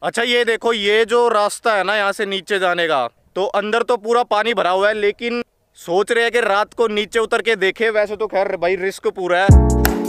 अच्छा ये देखो, ये जो रास्ता है ना यहाँ से नीचे जाने का, तो अंदर तो पूरा पानी भरा हुआ है, लेकिन सोच रहे हैं कि रात को नीचे उतर के देखे। वैसे तो खैर भाई रिस्क पूरा है।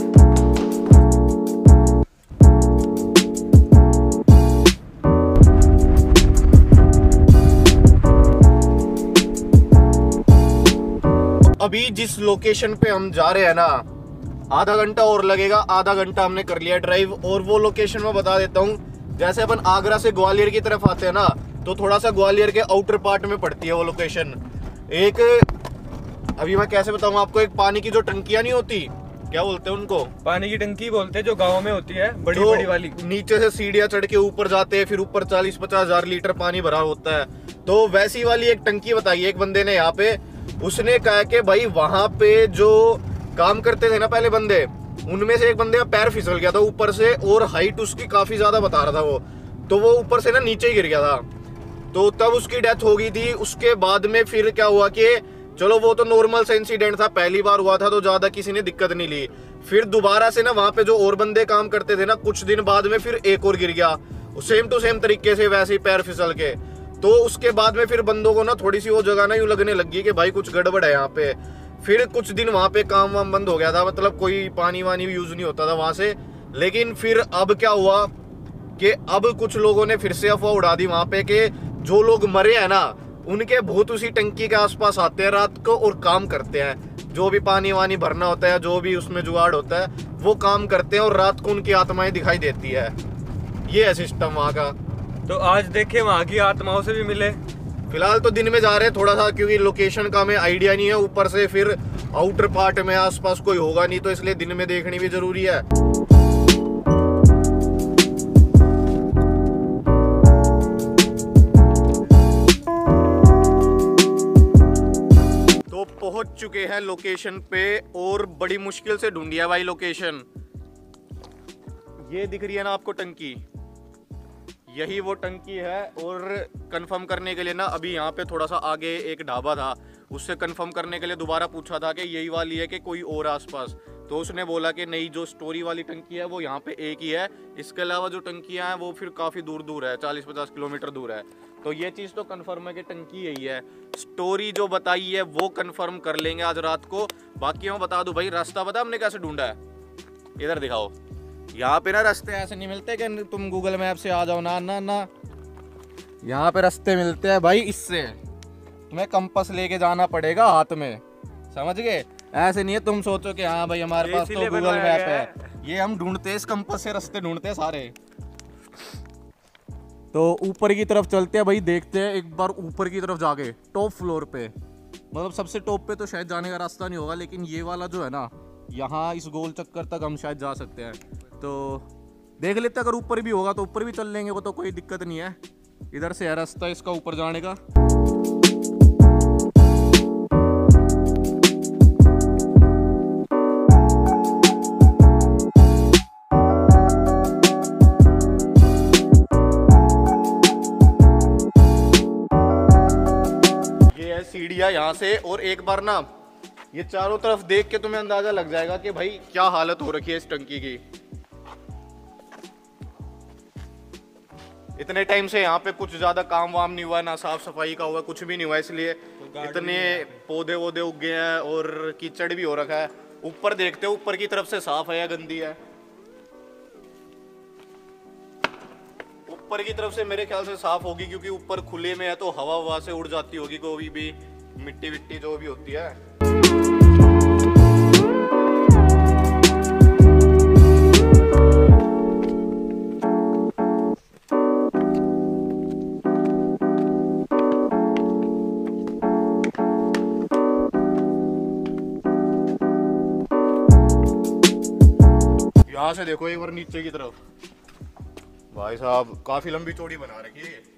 अभी जिस लोकेशन पे हम जा रहे हैं ना, आधा घंटा और लगेगा। आधा घंटा हमने कर लिया ड्राइव, और वो लोकेशन मैं बता देता हूँ। जैसे अपन आगरा से ग्वालियर की तरफ आते हैं ना, तो थोड़ा सा ग्वालियर के आउटर पार्ट में पड़ती है वो लोकेशन। एक अभी मैं कैसे बताऊँ आपको, एक पानी की जो टंकियां नहीं होती, क्या बोलते हैं उनको? पानी की टंकी बोलते हैं, जो गाँव में होती है, बड़ी बड़ी वाली। नीचे से सीढ़ियां चढ़ के ऊपर जाते हैं, फिर ऊपर 40-50 हजार लीटर पानी भरा होता है। तो वैसी वाली एक टंकी बताई एक बंदे ने यहाँ पे। उसने कहा कि भाई वहां पे जो काम करते थे ना पहले बंदे, उनमें से एक बंदे का पैर फिसल गया था ऊपर से, और हाइट उसकी काफी ज्यादा बता रहा था वो, तो वो ऊपर से ना नीचे ही गिर गया था। तो तब उसकी डेथ हो गई थी। उसके बाद में फिर क्या हुआ कि चलो वो तो नॉर्मल सा इंसिडेंट था, पहली बार हुआ था तो ज्यादा किसी ने दिक्कत नहीं ली। फिर दोबारा से ना वहां पे जो और बंदे काम करते थे ना, कुछ दिन बाद में फिर एक और गिर गया सेम टू सेम तरीके से, वैसे ही पैर फिसल के। तो उसके बाद में फिर बंदों को ना थोड़ी सी वो जगह ना यूं लगने लगी कि भाई कुछ गड़बड़ है यहाँ पे। फिर कुछ दिन वहां पे काम वाम बंद हो गया था, मतलब कोई पानी वानी यूज नहीं होता था वहां से। लेकिन फिर अब क्या हुआ कि अब कुछ लोगों ने फिर से अफवाह उड़ा दी वहां पे कि जो लोग मरे हैं ना, उनके भूत उसी टंकी के आसपास आते हैं रात को और काम करते हैं। जो भी पानी वानी भरना होता है, जो भी उसमें जुगाड़ होता है, वो काम करते हैं, और रात को उनकी आत्माएं दिखाई देती है। ये है सिस्टम वहां का। तो आज देखे वहाँ की आत्माओं से भी मिले। फिलहाल तो दिन में जा रहे हैं थोड़ा सा, क्योंकि लोकेशन का हमें आइडिया नहीं है। ऊपर से फिर आउटर पार्ट में आसपास कोई होगा नहीं, तो इसलिए दिन में देखनी भी जरूरी है। तो पहुंच चुके हैं लोकेशन पे, और बड़ी मुश्किल से ढूंढी है भाई लोकेशन। ये दिख रही है ना आपको टंकी, यही वो टंकी है। और कंफर्म करने के लिए ना अभी यहाँ पे थोड़ा सा आगे एक ढाबा था, उससे कंफर्म करने के लिए दोबारा पूछा था कि यही वाली है कि कोई और आसपास। तो उसने बोला कि नहीं, जो स्टोरी वाली टंकी है वो यहाँ पे एक ही है। इसके अलावा जो टंकियाँ हैं वो फिर काफ़ी दूर दूर है, 40-50 किलोमीटर दूर है। तो ये चीज़ तो कंफर्म है कि टंकी यही है। स्टोरी जो बताई है वो कंफर्म कर लेंगे आज रात को। बाकी मैं बता दूँ भाई, रास्ता पता हमने कैसे ढूंढा है? इधर दिखाओ। यहाँ पे ना रास्ते ऐसे नहीं मिलते कि तुम गूगल मैप से आ जाओ, ना ना ना। यहाँ पे रास्ते मिलते हैं भाई इससे। तुम्हें कंपास लेके जाना पड़ेगा हाथ में, समझ गए? ऐसे नहीं है तुम सोचो कि हाँ भाई हमारे पास तो गूगल मैप है। ये हम ढूंढते हैं, इस कंपास से रास्ते ढूंढते हैं सारे। तो ऊपर की तरफ चलते हैं भाई, देखते हैं एक बार ऊपर की तरफ जाके टॉप फ्लोर पे। मतलब सबसे टॉप पे तो शायद जाने का रास्ता नहीं होगा, लेकिन ये वाला जो है ना, यहाँ इस गोल चक्कर तक हम शायद जा सकते हैं। तो देख लेते हैं, अगर ऊपर भी होगा तो ऊपर भी चल लेंगे, वो तो कोई दिक्कत नहीं है। इधर से है रास्ता इसका ऊपर जाने का। ये है सीढ़ियाँ यहाँ से, और एक बार ना ये चारों तरफ देख के तुम्हें अंदाजा लग जाएगा कि भाई क्या हालत हो रखी है इस टंकी की। इतने टाइम से यहाँ पे कुछ ज्यादा काम वाम नहीं हुआ, ना साफ सफाई का हुआ, कुछ भी नहीं हुआ, इसलिए इतने पौधे वोधे उग गए हैं और कीचड़ भी हो रखा है। ऊपर देखते हो, ऊपर की तरफ से साफ है या गंदी है? ऊपर की तरफ से मेरे ख्याल से साफ होगी, क्योंकि ऊपर खुले में है तो हवा ववा से उड़ जाती होगी कोई भी मिट्टी विट्टी जो भी होती है। यहाँ से देखो एक बार नीचे की तरफ, भाई साहब काफी लंबी चौड़ी बना रखी है।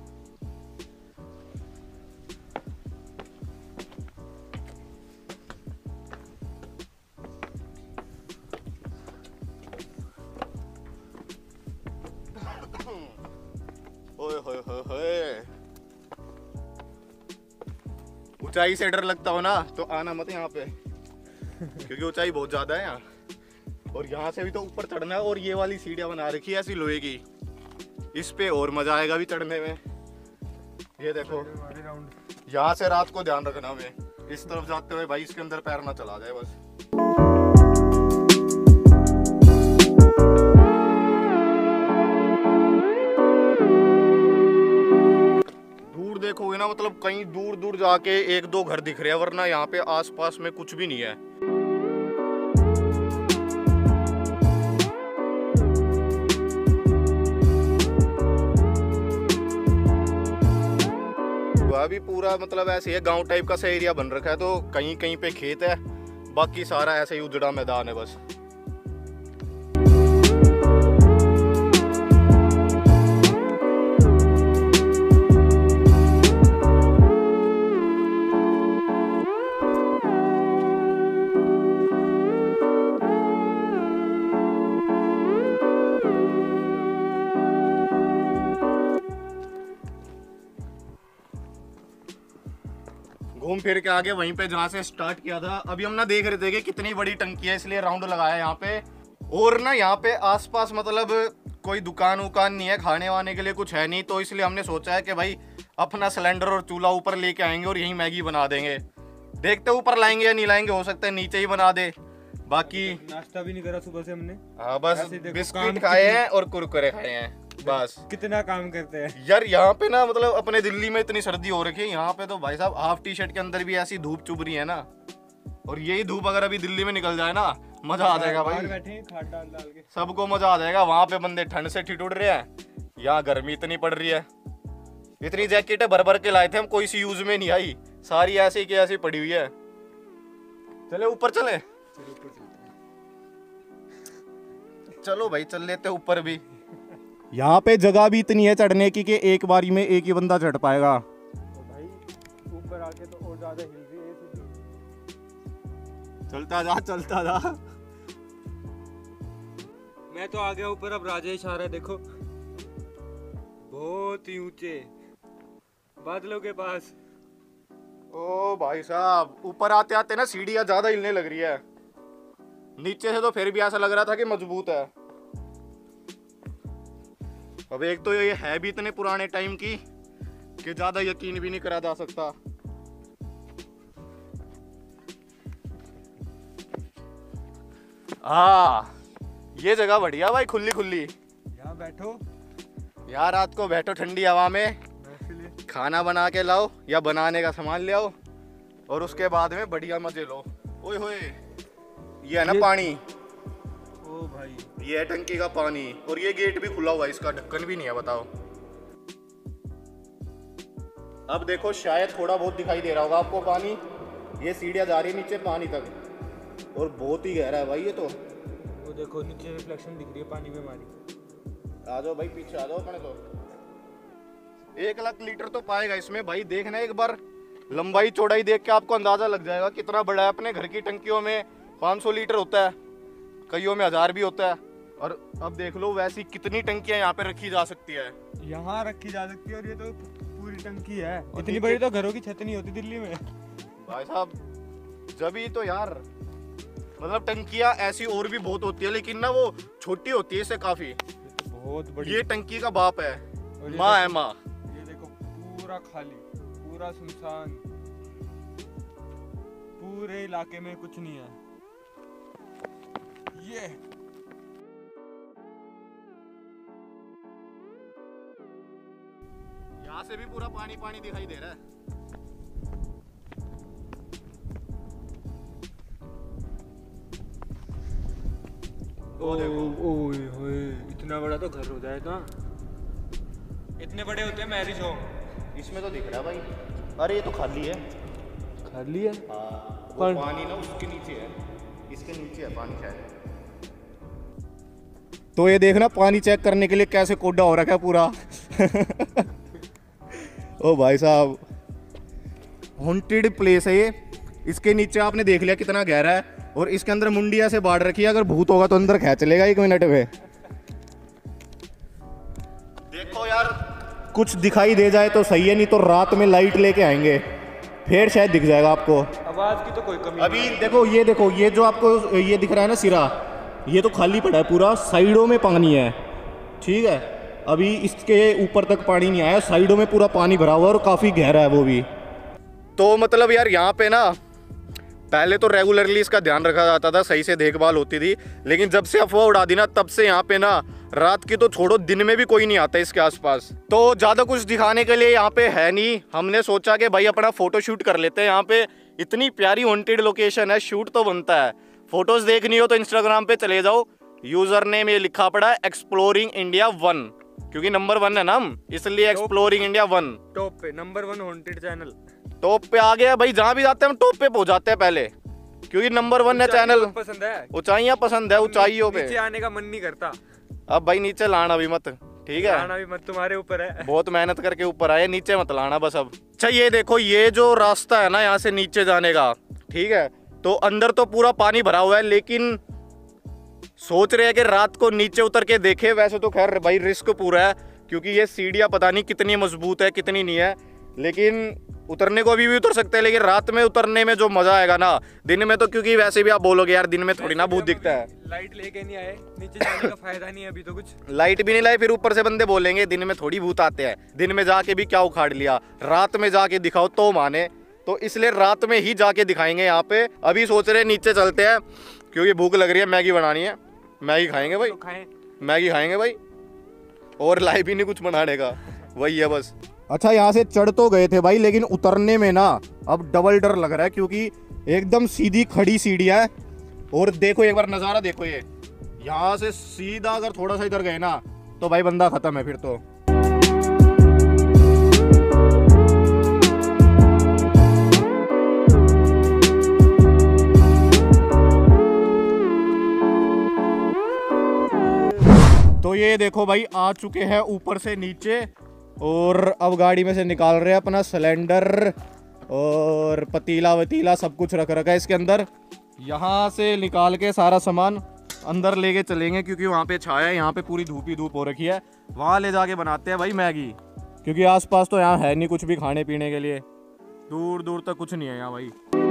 ओए होए होए होए, ऊंचाई से डर लगता हो ना तो आना मत यहाँ पे, क्योंकि ऊंचाई बहुत ज्यादा है यहाँ। और यहाँ से भी तो ऊपर चढ़ना है, और ये वाली सीढ़ियाँ बना रखी है ऐसी लोहे की। इस पे और मजा आएगा भी चढ़ने में। ये देखो यहाँ से रात को ध्यान रखना हमें, इस तरफ जाते हुए भाई इसके अंदर पैर ना चला जाए बस। दूर देखोगे ना, मतलब कहीं दूर दूर जाके एक दो घर दिख रहे हैं, वरना यहाँ पे आसपास में कुछ भी नहीं है। अभी पूरा मतलब ऐसे है, गांव टाइप का सा एरिया बन रखा है, तो कहीं कहीं पे खेत है, बाकी सारा ऐसे ही उजड़ा मैदान है बस। घूम फिर के आगे वहीं पे जहाँ से स्टार्ट किया था। अभी हम ना देख रहे थे कि कितनी बड़ी टंकी है, इसलिए राउंड लगाया यहाँ पे। और ना यहाँ पे आसपास मतलब कोई दुकान वुकान नहीं है, खाने वाने के लिए कुछ है नहीं, तो इसलिए हमने सोचा है कि भाई अपना सिलेंडर और चूल्हा ऊपर लेके आएंगे और यहीं मैगी बना देंगे। देखते ऊपर लाएंगे या नहीं लाएंगे, हो सकता है नीचे ही बना दे। बाकी नाश्ता भी नहीं करा सुबह से हमने। हाँ बस बिस्किट खाए हैं और कुरकुरे खाए हैं बस। कितना काम करते हैं यार यहाँ पे ना, मतलब अपने दिल्ली में इतनी सर्दी हो रखी है, यहाँ पे तो भाई साहब हाफ टी शर्ट के अंदर भी ऐसी धूप चुभ रही है ना। और यही धूप अगर अभी दिल्ली में निकल जाए ना, मजा आ जाएगा भाई। बैठे हैं खाट डाल डाल के, सबको मजा आ जाएगा। वहां पे बंदे ठंड से ठिठुर रहे हैं, यहाँ गर्मी इतनी पड़ रही है। इतनी जैकेटें भर भर के लाए थे हम, कोई सी यूज में नहीं आई, सारी ऐसी की ऐसी पड़ी हुई है। चले ऊपर चले, चलो भाई चल लेते ऊपर भी। यहाँ पे जगह भी इतनी है चढ़ने की कि एक बारी में एक ही बंदा चढ़ पाएगा। तो भाई ऊपर आके तो और ज्यादा हिल रही है। चलता जा चलता जा। मैं तो आ गया ऊपर, अब राजेश आ रहा है देखो, बहुत ही ऊंचे बादलों के पास। ओ भाई साहब, ऊपर आते आते ना सीढ़ियाँ ज्यादा हिलने लग रही है। नीचे से तो फिर भी ऐसा लग रहा था कि मजबूत है। अब एक तो ये है भी इतने पुराने टाइम की कि ज्यादा यकीन भी नहीं करा जा सकता। ये जगह बढ़िया भाई, खुली खुली। यहाँ बैठो यार, रात को बैठो ठंडी हवा में, खाना बना के लाओ या बनाने का सामान ले आओ और उसके बाद में बढ़िया मजे लो। ओए होए, ये है ना पानी। ओ भाई, ये है टंकी का पानी और ये गेट भी खुला हुआ है, इसका ढक्कन भी नहीं है। बताओ, अब देखो शायद थोड़ा बहुत दिखाई दे रहा होगा आपको पानी। ये सीढ़ियाँ जा रही है नीचे पानी तक और बहुत ही गहरा है भाई ये तो। वो देखो नीचे रिफ्लेक्शन दिख रही है पानी में हमारी। आ जाओ भाई, पीछे आ जाओ अपने। तो 1 लाख लीटर तो पाएगा इसमें भाई। देखना एक बार लंबाई चौड़ाई देख के आपको अंदाजा लग जाएगा कितना बड़ा है। अपने घर की टंकियों में 500 लीटर होता है, कईयों में 1000 भी होता है। और अब देख लो वैसी कितनी टंकियां यहाँ पे रखी जा सकती है। यहाँ रखी जा सकती है और ये तो पूरी टंकी है। इतनी बड़ी तो घरों की छत नहीं होती दिल्ली में भाई साहब। जब ही तो यार, मतलब टंकियां ऐसी और भी बहुत होती है, लेकिन ना वो छोटी होती है इससे काफी। बहुत बड़ी। ये टंकी का बाप है, माँ है माँ। ये देखो पूरा खाली, पूरा सुनसान, पूरे इलाके में कुछ नहीं है। ये यहाँ से भी पूरा पानी पानी दिखाई दे रहा है। ओए होए, इतना बड़ा तो घर हो जाए ना। इतने बड़े होते हैं मैरिज होम। इसमें तो दिख रहा है भाई। अरे ये तो खाली है। खाली है? हाँ, वो पानी ना उसके नीचे है, इसके नीचे है पानी शायद। तो ये देखना पानी चेक करने के लिए कैसे कोडा हो रखा है पूरा। ओ भाई साहब, हॉन्टेड प्लेस है ये। इसके नीचे आपने देख लिया कितना गहरा है और इसके अंदर मुंडिया से बाढ़ रखी है। अगर भूत होगा तो अंदर खींच लेगा 1 मिनट में। देखो यार, कुछ दिखाई दे जाए तो सही है, नहीं तो रात में लाइट लेके आएंगे, फिर शायद दिख जाएगा आपको। आवाज की तो कोई कमी अभी देखो, ये जो आपको ये दिख रहा है ना सिरा, ये तो खाली पड़ा है पूरा, साइडों में पानी है, ठीक है। अभी इसके ऊपर तक पानी नहीं आया, साइडों में पूरा पानी भरा हुआ है और काफ़ी गहरा है वो भी। तो मतलब यार यहाँ पे ना पहले तो रेगुलरली इसका ध्यान रखा जाता था, सही से देखभाल होती थी, लेकिन जब से अफवाह उड़ा दी ना तब से यहाँ पे ना रात की तो छोड़ो दिन में भी कोई नहीं आता इसके आसपास। तो ज़्यादा कुछ दिखाने के लिए यहाँ पे है नहीं, हमने सोचा कि भाई अपना फोटो शूट कर लेते हैं। यहाँ पे इतनी प्यारी हॉन्टेड लोकेशन है, शूट तो बनता है। फोटोज देखनी हो तो इंस्टाग्राम पे चले जाओ, यूजर नेम ये लिखा पड़ा है एक्सप्लोरिंग इंडिया 1, क्योंकि नंबर 1 है ना हम, इसलिए एक्सप्लोरिंग इंडिया 1 टॉप पे, नंबर 1 हॉन्टेड चैनल टॉप पे आ गया भाई। जहाँ भी जाते हैं हम टॉप पे पहुंच जाते हैं पहले, क्योंकि नंबर 1 है चैनल। पसंद है, ऊंचाइयां पसंद है, ऊंचाइयों पे नीचे आने का मन नहीं करता। अब भाई नीचे लाना भी मत, ठीक है, लाना भी मत, तुम्हारे ऊपर है। बहुत मेहनत करके ऊपर आए, नीचे मत लाना बस। अब अच्छा ये देखो, ये जो रास्ता है ना यहाँ से नीचे जाने का, ठीक है, तो अंदर तो पूरा पानी भरा हुआ है, लेकिन सोच रहे हैं कि रात को नीचे उतर के देखे। वैसे तो खैर भाई रिस्क पूरा है, क्योंकि ये सीढ़ियाँ पता नहीं कितनी मजबूत है कितनी नहीं है, लेकिन उतरने को अभी भी उतर सकते हैं, लेकिन रात में उतरने में जो मजा आएगा ना, दिन में तो क्योंकि वैसे भी आप बोलोगे यार दिन में थोड़ी ना भूत दिखता है। लाइट लेके नहीं आए, नीचे जाने का फायदा नहीं है अभी तो कुछ। लाइट भी नहीं लाए, फिर ऊपर से बंदे बोलेंगे दिन में थोड़ी भूत आते हैं, दिन में जाके भी क्या उखाड़ लिया, रात में जाके दिखाओ तो माने। तो इसलिए रात में ही जाके दिखाएंगे यहाँ पे। अभी सोच रहे नीचे चलते हैं, क्योंकि भूख लग रही है, मैगी बनानी है, मैगी खाएंगे भाई, मैगी खाएंगे भाई, और लाइफ ही नहीं कुछ बनाने का, वही है बस। अच्छा यहाँ से चढ़ तो गए थे भाई, लेकिन उतरने में ना अब डबल डर लग रहा है, क्योंकि एकदम सीधी खड़ी सीढ़ियाँ है। और देखो एक बार नज़ारा देखो, ये यहाँ से सीधा अगर थोड़ा सा इधर गए ना तो भाई बंदा खत्म है फिर तो। तो ये देखो भाई आ चुके हैं ऊपर से नीचे, और अब गाड़ी में से निकाल रहे हैं अपना सिलेंडर और पतीला वतीला सब कुछ रख रखा है इसके अंदर। यहाँ से निकाल के सारा सामान अंदर लेके चलेंगे, क्योंकि वहाँ पे छाया है, यहाँ पे पूरी धूप ही धूप हो रखी है। वहाँ ले जाके बनाते हैं भाई मैगी, क्योंकि आसपास तो यहाँ है नहीं कुछ भी खाने पीने के लिए, दूर दूर तक कुछ नहीं है यहाँ भाई।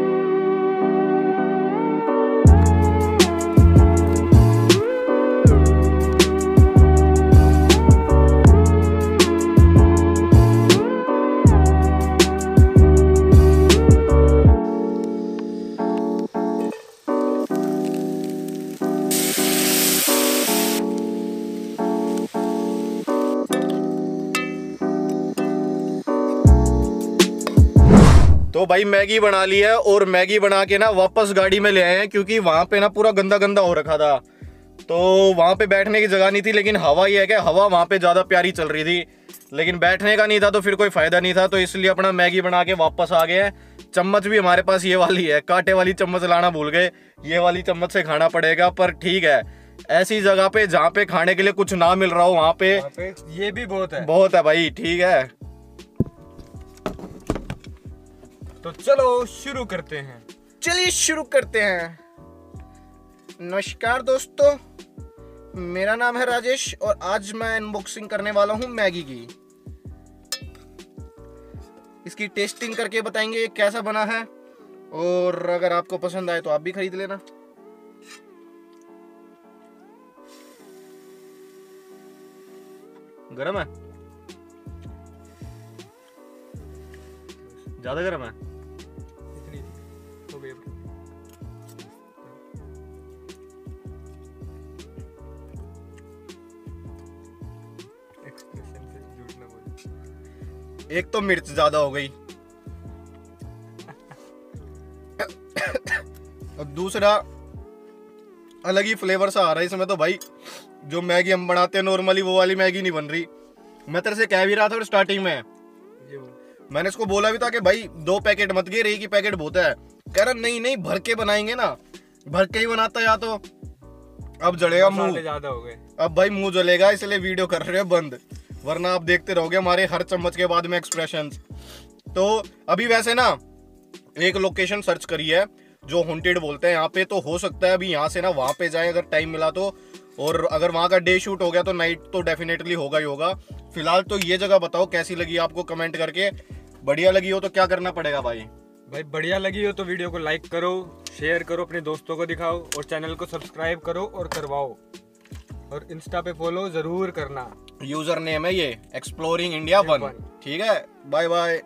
तो भाई मैगी बना ली है, और मैगी बना के ना वापस गाड़ी में ले आए हैं, क्योंकि वहाँ पे ना पूरा गंदा गंदा हो रखा था, तो वहाँ पे बैठने की जगह नहीं थी। लेकिन हवा ये है कि हवा वहाँ पे ज़्यादा प्यारी चल रही थी, लेकिन बैठने का नहीं था, तो फिर कोई फ़ायदा नहीं था, तो इसलिए अपना मैगी बना के वापस आ गए हैं। चम्मच भी हमारे पास ये वाली है, कांटे वाली चम्मच लाना भूल गए, ये वाली चम्मच से खाना पड़ेगा। पर ठीक है, ऐसी जगह पे जहाँ पे खाने के लिए कुछ ना मिल रहा हो वहाँ पे ये भी बहुत है भाई, ठीक है। तो चलो शुरू करते हैं। चलिए शुरू करते हैं। नमस्कार दोस्तों, मेरा नाम है राजेश और आज मैं अनबॉक्सिंग करने वाला हूं मैगी की। इसकी टेस्टिंग करके बताएंगे ये कैसा बना है, और अगर आपको पसंद आए तो आप भी खरीद लेना। गरम है, ज्यादा गरम है। हो गई एक्सप्रेशन से झूठ ना बोल। एक तो मिर्च ज्यादा हो गई और दूसरा अलग ही फ्लेवर सा आ रहा है इसमें। तो भाई जो मैगी हम बनाते हैं नॉर्मली वो वाली मैगी नहीं बन रही। मैं तेरे से कह भी रहा था स्टार्टिंग में, मैंने इसको बोला भी था कि भाई 2 पैकेट मत गे, एक ही पैकेट बहुत है। कह रहा नहीं नहीं भर के बनाएंगे ना, भर के ही बनाता या तो। अब जलेगा मुंह, ज्यादा हो गए, अब भाई मुंह जलेगा, इसलिए वीडियो कर रहे हो बंद, वरना आप देखते रहोगे हमारे हर चम्मच के बाद में एक्सप्रेशंस। तो अभी वैसे ना एक लोकेशन सर्च करी है जो हॉन्टेड बोलते हैं यहाँ पे, तो हो सकता है अभी यहाँ से ना वहाँ पे जाए अगर टाइम मिला तो, और अगर वहाँ का डे शूट हो गया तो नाइट तो डेफिनेटली होगा ही होगा। फिलहाल तो ये जगह बताओ कैसी लगी आपको कमेंट करके। बढ़िया लगी हो तो क्या करना पड़ेगा भाई? भाई बढ़िया लगी हो तो वीडियो को लाइक करो, शेयर करो, अपने दोस्तों को दिखाओ, और चैनल को सब्सक्राइब करो और करवाओ, और इंस्टा पे फॉलो जरूर करना। यूजर नेम है ये एक्सप्लोरिंग इंडिया 1। ठीक है, बाय बाय।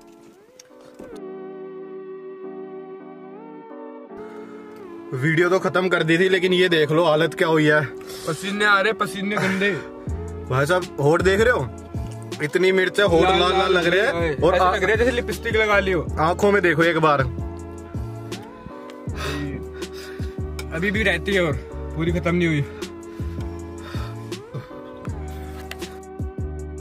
वीडियो तो खत्म कर दी थी, लेकिन ये देख लो हालत क्या हुई है। पसीने आ रहे, पसीने गंदे। भाई साहब होठ देख रहे हो, इतनी मिर्च है, होठ लाल लाल लग रहे हैं और ऐसे लग रहे जैसे लिपस्टिक लगा लियो। आंखों में देखो एक बार, अभी भी रहती है और पूरी खत्म नहीं हुई।